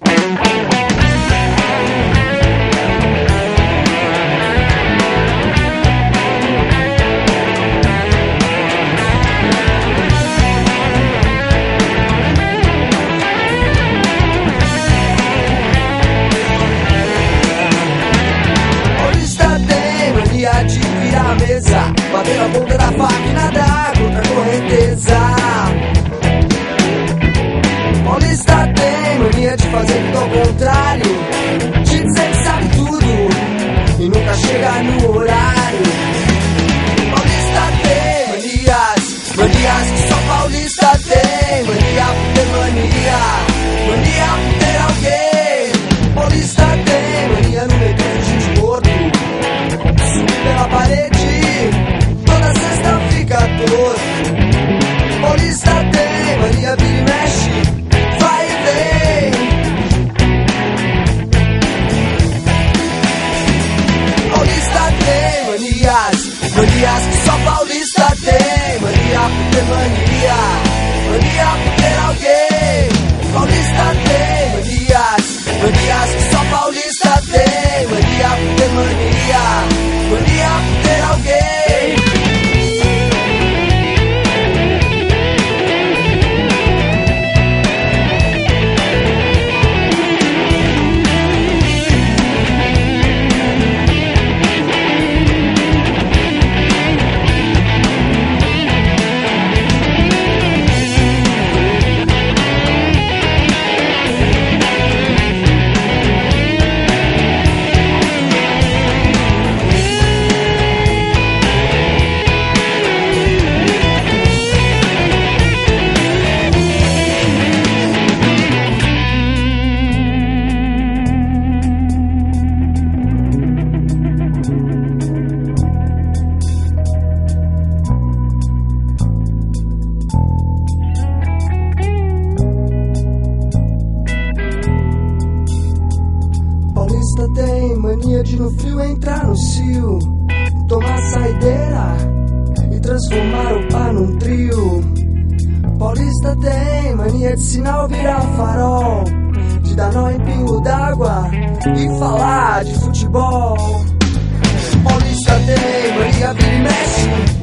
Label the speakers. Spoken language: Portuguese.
Speaker 1: De virar a mesa, bater a ponta da faca e nadar contra a correnteza. Paulista tem mania de fazer tudo ao contrário, de dizer que sabe tudo e nunca chega no horário. Paulista tem manias que só paulista tem. Mania por ter mania por ter alguém. Paulista tem mania no meio do gente gordo, pela parede, toda sexta fica torto. Paulista tem mania, vira e mexe, vai e vem. Paulista tem manias que só paulista tem. Mania por ter mania por ter alguém. Paulista tem manias que só paulista tem. Mania por ter mania por ter alguém. Paulista tem mania de no frio entrar no cio, tomar saideira e transformar o par num trio. Paulista tem mania de sinal virar farol, de dar nó em pingo d'água e falar de futebol. Paulista tem mania, vira e mexe,